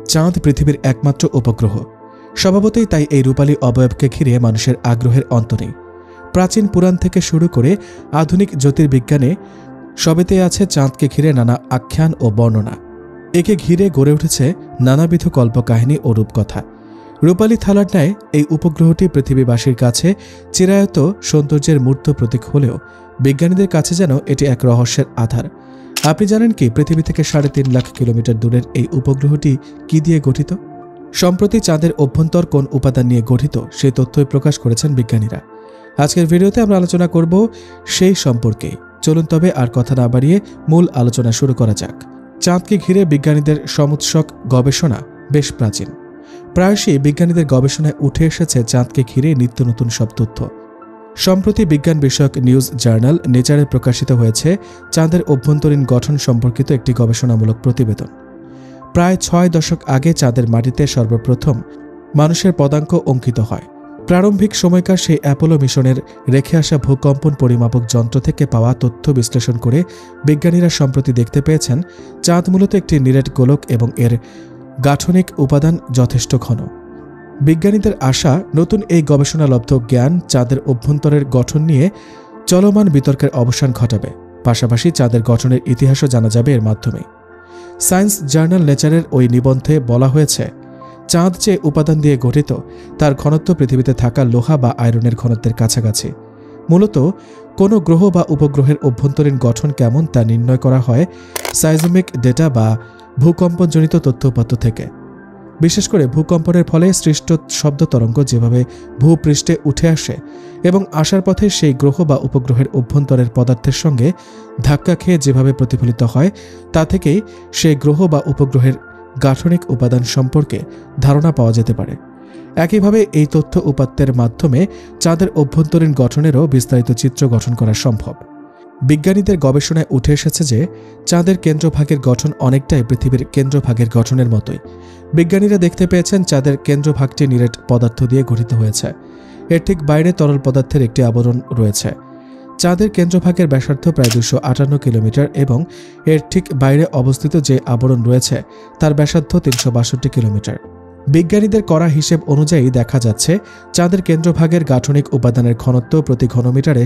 চাঁদ পৃথিবীর একমাত্র উপগ্রহ। স্বভাবতই তাই এই রূপালী অবয়বকে ঘিরে মানুষের আগ্রহের অন্ত নেই। প্রাচীন পুরাণ থেকে শুরু করে আধুনিক জ্যোতির্বিজ্ঞানে সবেতেই আছে চাঁদকে ঘিরে নানা আখ্যান ও বর্ণনা। একে ঘিরে গড়ে উঠেছে নানাবিধ কল্পকাহিনী ও রূপকথা। রূপালী থালার ন্যায় এই উপগ্রহটি পৃথিবীবাসীর কাছে চিরায়ত সৌন্দর্যের মূর্ত প্রতীক হলেও বিজ্ঞানীদের কাছে যেন এটি এক রহস্যের আধার। আপনি জানেন কি পৃথিবী থেকে ৩.৫ লাখ কিলোমিটার দূরের এই উপগ্রহটি কি দিয়ে গঠিত? সম্প্রতি চাঁদের অভ্যন্তর কোন উপাদান নিয়ে গঠিত সেই তথ্যই প্রকাশ করেছেন বিজ্ঞানীরা। আজকের ভিডিওতে আমরা আলোচনা করব সেই সম্পর্কেই। চলুন তবে আর কথা না বাড়িয়ে মূল আলোচনা শুরু করা যাক। চাঁদকে ঘিরে বিজ্ঞানীদের সমুৎসক গবেষণা বেশ প্রাচীন। প্রায়শই বিজ্ঞানীদের গবেষণায় উঠে এসেছে চাঁদকে ঘিরে নিত্য নতুন সব তথ্য। সম্প্রতি বিজ্ঞান বিষয়ক নিউজ জার্নাল নেচারে প্রকাশিত হয়েছে চাঁদের অভ্যন্তরীণ গঠন সম্পর্কিত একটি গবেষণামূলক প্রতিবেদন। প্রায় ৬ দশক আগে চাঁদের মাটিতে সর্বপ্রথম মানুষের পদাঙ্ক অঙ্কিত হয়। প্রারম্ভিক সময়কার সেই অ্যাপোলো মিশনের রেখে আসা ভূকম্পন পরিমাপক যন্ত্র থেকে পাওয়া তথ্য বিশ্লেষণ করে বিজ্ঞানীরা সম্প্রতি দেখতে পেয়েছেন চাঁদ মূলত একটি নিরেট গোলক এবং এর গাঠনিক উপাদান যথেষ্ট ঘন। বিজ্ঞানীদের আশা, নতুন এই গবেষণালব্ধ জ্ঞান চাঁদের অভ্যন্তরের গঠন নিয়ে চলমান বিতর্কের অবসান ঘটাবে। পাশাপাশি চাঁদের গঠনের ইতিহাসও জানা যাবে এর মাধ্যমে। সায়েন্স জার্নাল নেচারের ওই নিবন্ধে বলা হয়েছে, চাঁদ যে উপাদান দিয়ে গঠিত তার ঘনত্ব পৃথিবীতে থাকা লোহা বা আয়রনের ঘনত্বের কাছাকাছি। মূলত কোনো গ্রহ বা উপগ্রহের অভ্যন্তরীণ গঠন কেমন তা নির্ণয় করা হয় সাইজমিক ডেটা বা ভূকম্পনজনিত তথ্যউপাত্ত থেকে। বিশেষ করে ভূকম্পনের ফলে সৃষ্ট শব্দ তরঙ্গ যেভাবে ভূপৃষ্ঠে উঠে আসে এবং আসার পথে সেই গ্রহ বা উপগ্রহের অভ্যন্তরের পদার্থের সঙ্গে ধাক্কা খেয়ে যেভাবে প্রতিফলিত হয় তা থেকেই সেই গ্রহ বা উপগ্রহের গাঠনিক উপাদান সম্পর্কে ধারণা পাওয়া যেতে পারে। একইভাবে এই তথ্য উপাত্তের মাধ্যমে চাঁদের অভ্যন্তরীণ গঠনেরও বিস্তারিত চিত্র গঠন করা সম্ভব। বিজ্ঞানীদের গবেষণায় উঠে এসেছে যে চাঁদের কেন্দ্রভাগের গঠন অনেকটাই পৃথিবীর কেন্দ্রভাগের গঠনের মতোই। বিজ্ঞানীরা দেখতে পেয়েছেন চাঁদের কেন্দ্রভাগটি নিরেট পদার্থ দিয়ে গঠিত হয়েছে। এর ঠিক বাইরে তরল পদার্থের একটি আবরণ রয়েছে। চাঁদের কেন্দ্রভাগের ব্যাসার্ধ প্রায় ২৫৮ কিলোমিটার এবং এর ঠিক বাইরে অবস্থিত যে আবরণ রয়েছে তার ব্যাসার্ধ ৩৬২ কিলোমিটার। বিজ্ঞানীদের করা হিসেব অনুযায়ী দেখা যাচ্ছে চাঁদের কেন্দ্রভাগের গাঠনিক উপাদানের ঘনত্ব প্রতি ঘনমিটারে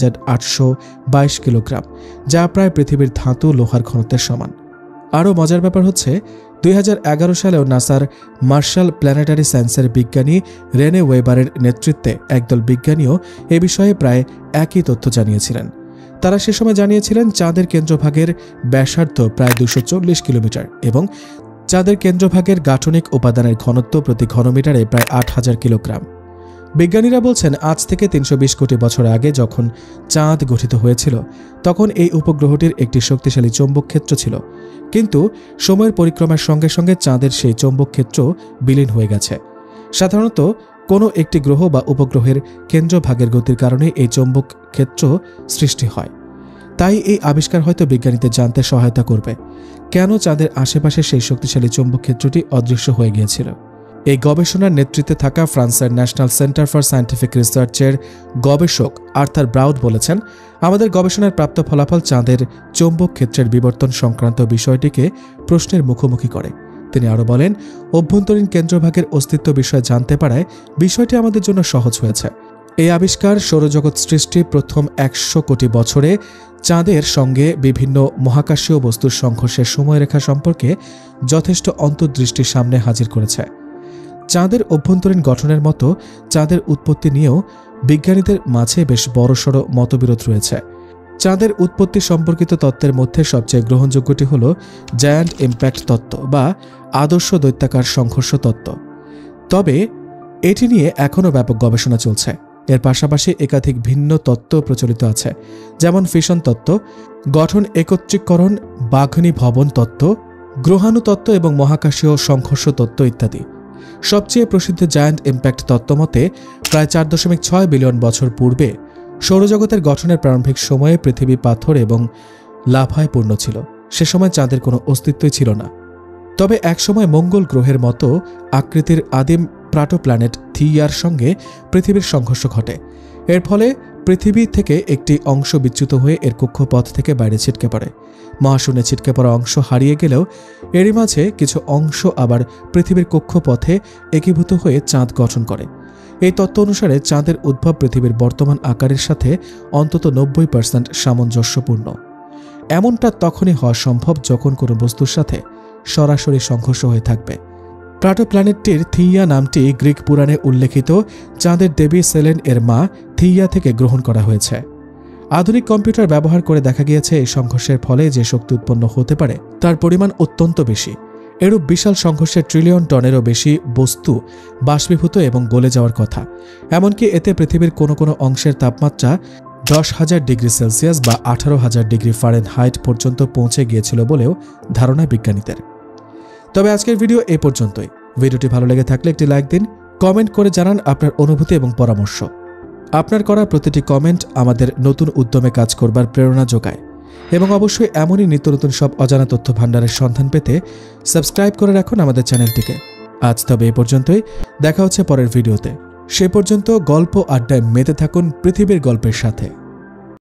৭৮২২ কিলোগ্রাম, যা প্রায় পৃথিবীর ধাতু লোহার ঘনত্বের সমান। আরও মজার ব্যাপার হচ্ছে ২০১১ সালেও নাসার মার্শাল প্ল্যানেটারি সায়েন্সের বিজ্ঞানী রেনে ওয়েবারের নেতৃত্বে একদল বিজ্ঞানীও এ বিষয়ে প্রায় একই তথ্য জানিয়েছিলেন। তারা সে সময় জানিয়েছিলেন চাঁদের কেন্দ্রভাগের ব্যাসার্ধ প্রায় ২৪০ কিলোমিটার এবং চাঁদের কেন্দ্রভাগের গাঠনিক উপাদানের ঘনত্ব প্রতি ঘনমিটারে প্রায় ৮,০০০ কিলোগ্রাম। বিজ্ঞানীরা বলছেন আজ থেকে ৩২০ কোটি বছর আগে যখন চাঁদ গঠিত হয়েছিল তখন এই উপগ্রহটির একটি শক্তিশালী চৌম্বক ক্ষেত্র ছিল, কিন্তু সময়ের পরিক্রমার সঙ্গে সঙ্গে চাঁদের সেই চৌম্বক ক্ষেত্র বিলীন হয়ে গেছে। সাধারণত কোনো একটি গ্রহ বা উপগ্রহের কেন্দ্রভাগের গতির কারণে এই চৌম্বক ক্ষেত্র সৃষ্টি হয়। তাই এই আবিষ্কার হয়তো বিজ্ঞানীদের জানতে সহায়তা করবে কেন চাঁদের আশেপাশে সেই শক্তিশালী চৌম্বক ক্ষেত্রটি অদৃশ্য হয়ে গিয়েছিল। এই গবেষণার নেতৃত্বে থাকা ফ্রান্সের ন্যাশনাল সেন্টার ফর সায়েন্টিফিক রিসার্চের গবেষক আর্থার ব্রাউড বলেছেন, আমাদের গবেষণার প্রাপ্ত ফলাফল চাঁদের চৌম্বক ক্ষেত্রের বিবর্তন সংক্রান্ত বিষয়টিকে প্রশ্নের মুখোমুখি করে। তিনি আরও বলেন, অভ্যন্তরীণ কেন্দ্রভাগের অস্তিত্ব বিষয়ে জানতে পারায় বিষয়টি আমাদের জন্য সহজ হয়েছে। এই আবিষ্কার সৌরজগৎ সৃষ্টি প্রথম ১০০ কোটি বছরে চাঁদের সঙ্গে বিভিন্ন মহাকাশীয় বস্তুর সংঘর্ষের সময়রেখা সম্পর্কে যথেষ্ট অন্তর্দৃষ্টির সামনে হাজির করেছে। চাঁদের অভ্যন্তরীণ গঠনের মতো চাঁদের উৎপত্তি নিয়েও বিজ্ঞানীদের মাঝে বেশ বড়সড় মতবিরোধ রয়েছে। চাঁদের উৎপত্তি সম্পর্কিত তত্ত্বের মধ্যে সবচেয়ে গ্রহণযোগ্যটি হল জায়ান্ট ইম্প্যাক্ট তত্ত্ব বা আদর্শ দৈত্যাকার সংঘর্ষ তত্ত্ব। তবে এটি নিয়ে এখনও ব্যাপক গবেষণা চলছে। এর পাশাপাশি একাধিক ভিন্ন তত্ত্ব প্রচলিত আছে, যেমন ফিশন তত্ত্ব, গঠন একত্রীকরণ বাঘনীভবন তত্ত্ব, গ্রহাণু তত্ত্ব এবং মহাকাশীয় সংঘর্ষ তত্ত্ব ইত্যাদি। সবচেয়ে প্রসিদ্ধ জায়ান্ট ইম্প্যাক্ট তত্ত্ব মতে প্রায় ৪.৬ বিলিয়ন বছর পূর্বে সৌরজগতের গঠনের প্রারম্ভিক সময়ে পৃথিবী পাথর এবং লাভায় পূর্ণ ছিল। সে সময় চাঁদের কোনো অস্তিত্বই ছিল না। তবে একসময় মঙ্গল গ্রহের মতো আকৃতির আদিম প্রোটোপ্ল্যানেট থিয়ার সঙ্গে পৃথিবীর সংঘর্ষ ঘটে। এর ফলে পৃথিবী থেকে একটি অংশ বিচ্যুত হয়ে এর কক্ষপথ থেকে বাইরে ছিটকে পড়ে। মহাশূন্যে ছিটকে পড়া অংশ হারিয়ে গেলেও এরই মাঝে কিছু অংশ আবার পৃথিবীর কক্ষপথে একীভূত হয়ে চাঁদ গঠন করে। এই তত্ত্ব অনুসারে চাঁদের উদ্ভব পৃথিবীর বর্তমান আকারের সাথে অন্তত 90% সামঞ্জস্যপূর্ণ। এমনটা তখনই হওয়া সম্ভব যখন কোনো বস্তুর সাথে সরাসরি সংঘর্ষ হয়ে থাকবে। প্রোটোপ্ল্যানেটটির থিয়া নামটি গ্রিক পুরাণে উল্লেখিত চাঁদের দেবী সেলেন এর মা থিয়া থেকে গ্রহণ করা হয়েছে। আধুনিক কম্পিউটার ব্যবহার করে দেখা গিয়েছে এই সংঘর্ষের ফলে যে শক্তি উৎপন্ন হতে পারে তার পরিমাণ অত্যন্ত বেশি। এরূপ বিশাল সংঘর্ষে ট্রিলিয়ন টনেরও বেশি বস্তু বাষ্পীভূত এবং গলে যাওয়ার কথা। এমনকি এতে পৃথিবীর কোনো কোনো অংশের তাপমাত্রা 10,000 ডিগ্রি সেলসিয়াস বা 18,000 ডিগ্রি ফারেনহাইট পর্যন্ত পৌঁছে গিয়েছিল বলেও ধারণা বিজ্ঞানীদের। তবে আজকের ভিডিও এই পর্যন্তই। ভিডিওটি ভালো লেগে থাকলে একটি লাইক দিন, কমেন্ট করে জানান আপনার অনুভূতি এবং পরামর্শ। আপনার করা প্রতিটি কমেন্ট আমাদের নতুন উদ্যমে কাজ করবার প্রেরণা যোগায় এবং অবশ্যই এমনই নিত্য নতুন সব অজানা তথ্য ভাণ্ডারের সন্ধান পেতে সাবস্ক্রাইব করে রাখুন আমাদের চ্যানেলটিকে। আজ তবে এই পর্যন্তই, দেখা হচ্ছে পরের ভিডিওতে। সে পর্যন্ত গল্প আড্ডায় মেতে থাকুন পৃথিবীর গল্পের সাথে।